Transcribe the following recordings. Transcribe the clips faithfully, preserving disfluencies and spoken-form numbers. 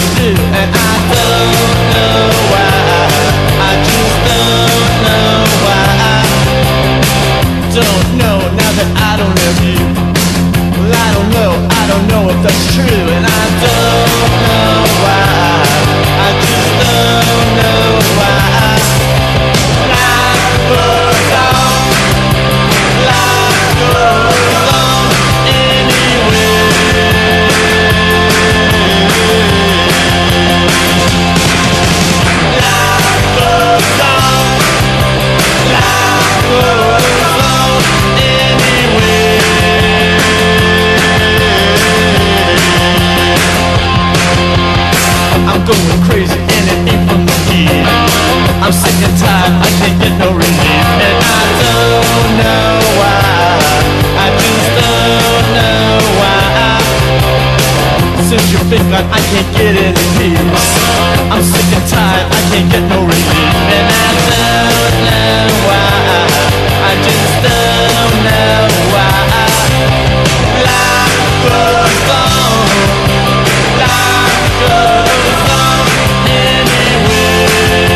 do, and I don't know why. I just don't know why. I don't know now that I don't have you. Well, I don't know, I don't know if that's true, and I don't know why. I just don't know why. Life goes on, life goes on anyway. Life goes on, life goes on anyway. I'm going crazy and it ain't from the heat. I'm sick and tired, I can't get no relief, and I don't know why. I just don't know why. Since you're big on, I can't get any peace. I'm sick and tired, I can't get no relief, and I don't know why. I just don't know why. Life goes on, life goes on anyway.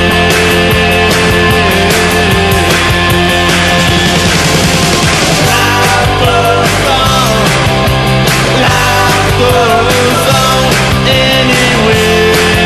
Life goes on, life goes on anyway.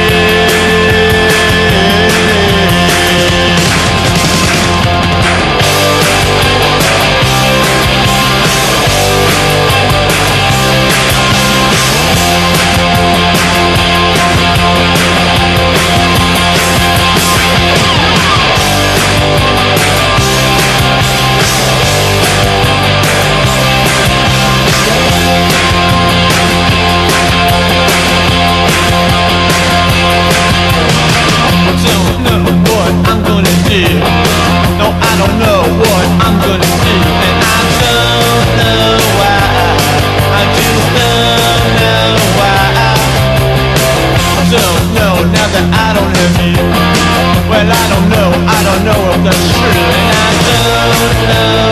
No, I don't know what I'm gonna do, and I don't know why. I just don't know why. I don't know now that I don't have you. Well, I don't know, I don't know if that's true, and I don't know